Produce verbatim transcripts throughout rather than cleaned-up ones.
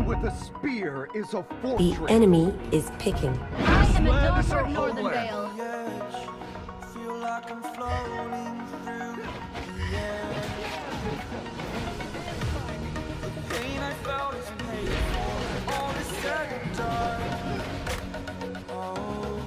with a spear is a The fortress. enemy is picking. I am a Land is daughter our of Northern homeland. Vale. Feel like I'm floating through the air. The pain I felt is paid for. All is said and done. Oh,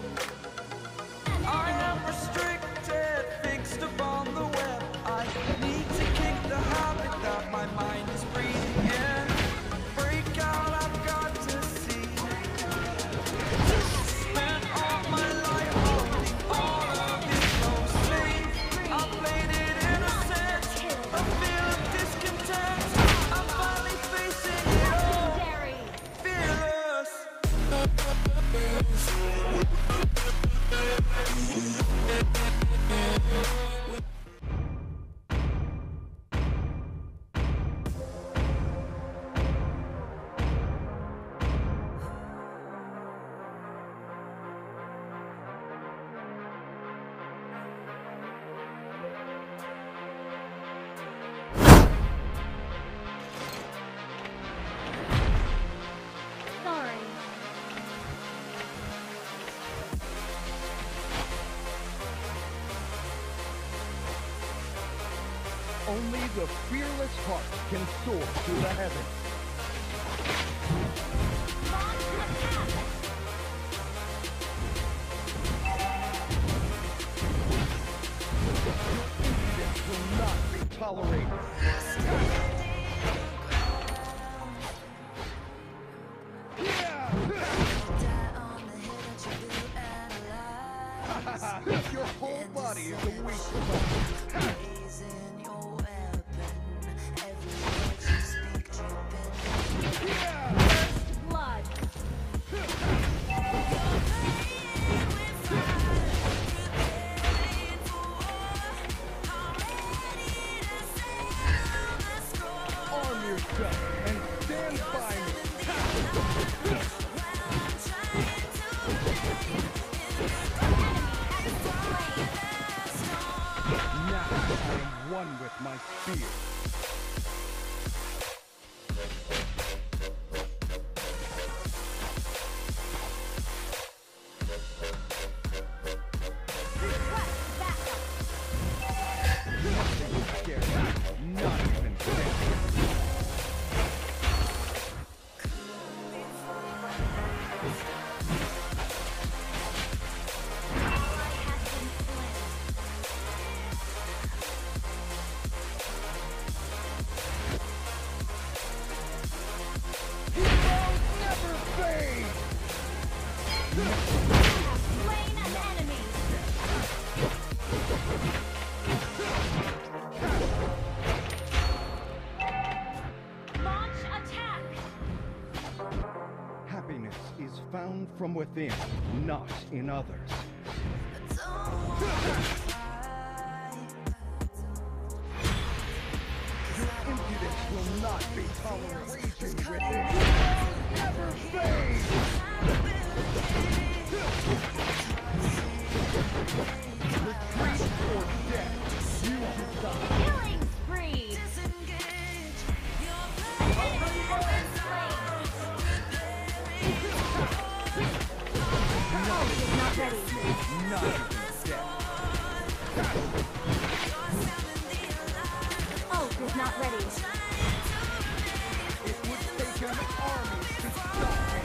I am restricted, fixed upon the web. I need to kick the habit that my mind is breathing in. Break out, I've got to see. Spent all my life holding all of it closely. I played it innocent, a feel of discontent. I'm finally facing it all, fearless. Sorry. Only the fearless heart can soar to the heavens. This will not be tolerated. Your whole body is a weak spot. Blood. Arm yourself and stand by me. Now I am one with my spear. Nothing will scare me, not even death. Heroes never fade! Slain an enemy. Launch attack. Happiness is found from within, not in others. Your impudence will not be tolerated. Raging within. Never fade! Retreat or death. You decide. Killing spree. Enemy has been slain. Not ready. Not even death. Ult is not ready. It would take an army to stop me.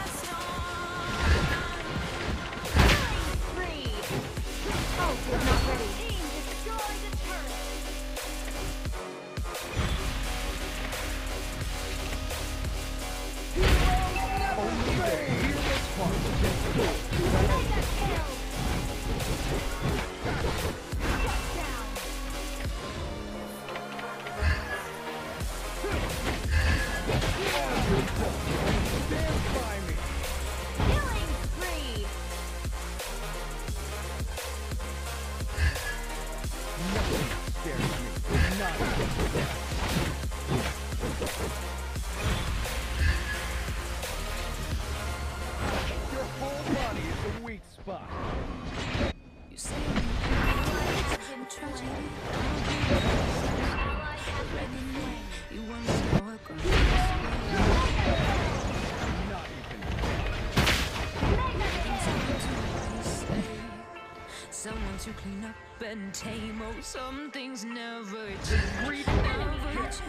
Spree. Ult is not ready. Team destroy the turret. Only the fearless heart can soar to the heavens. Mega kill. Shut down. Stand by me. Killing spree. Nothing scares me, not even death. Your whole body is a weak spot. You say Been trying. Ally has been slain. you want to know what to clean up and tame. Oh, some things never change. Never change.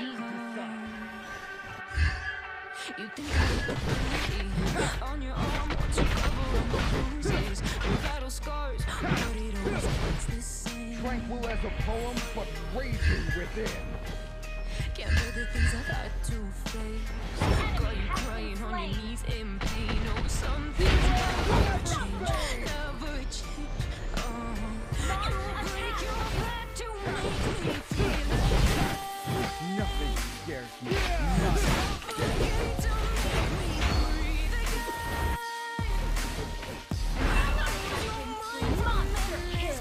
You think I would be on your arm to cover up the bruises, the battle scars, but it always looks the same. Tranquil as a poem, but raging within. Can't bear the things I've had to face. Got you crying on your knees in pain. Oh, some things never change, never change. Oh, you'll break your back to make me feel alive. Nothing scares me. Nothing. Suffocate to make me breathe again. Monster kill.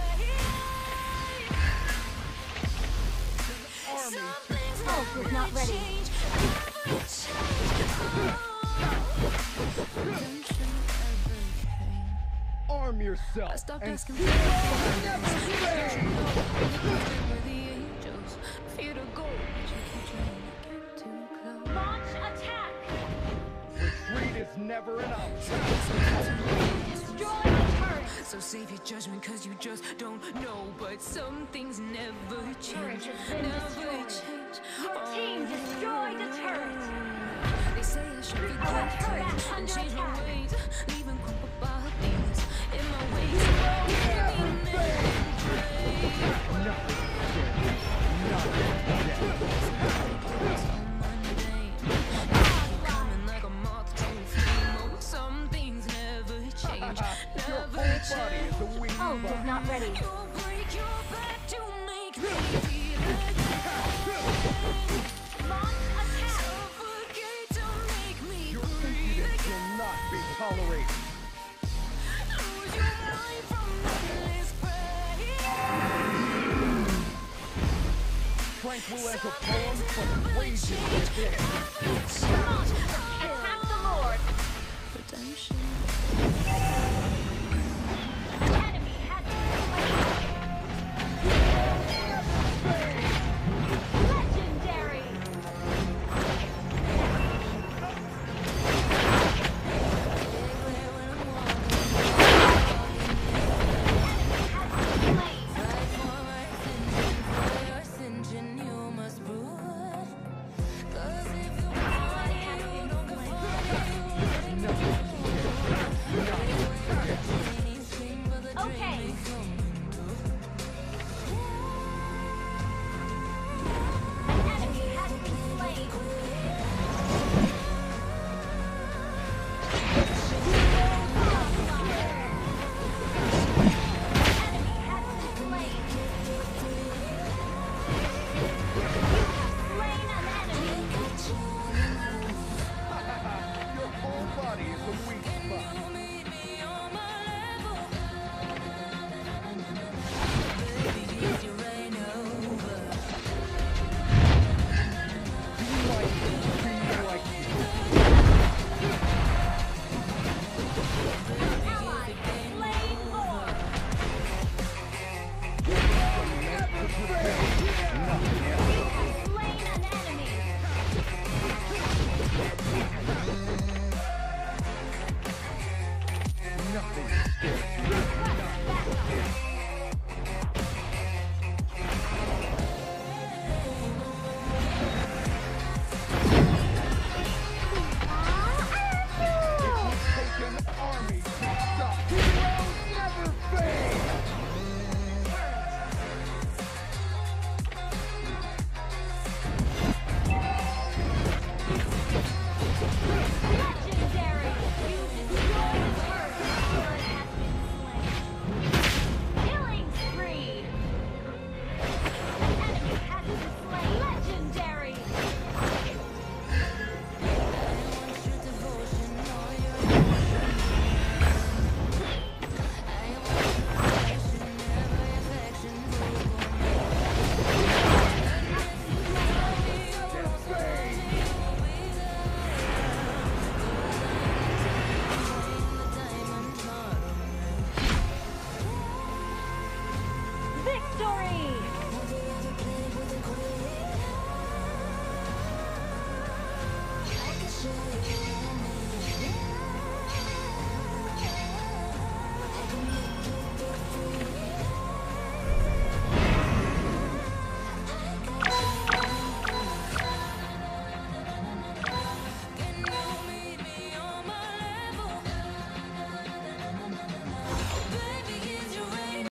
Some things Ult is not ready. change, never change. Redemption ever came. Arm yourself I stopped and asking see for what never never change. Where the angels fear to go, but you keep trying to get too close. Launch attack. Retreat is never an option. Destroy the turret. So save your judgment, cause you just don't know. But some things never Turret change, has been never destroyed. change. Your team destroyed the turret. They say I should be Our turret different is and under change my attack. ways, leaving crumpled bodies in my ways. Nothing scares me. Nothing. So mundane, coming like a moth to a flame. Oh, some things never change, Your never whole body change. is a weak Ult is spot. not ready. You'll break your back to make me feel again. Launch attack. Suffocate to make me Your breathe impudence again. will not be tolerated. Lose your mind from endless pain. Tranquil as a poem, but raging within. Attack the Lord. Redemption.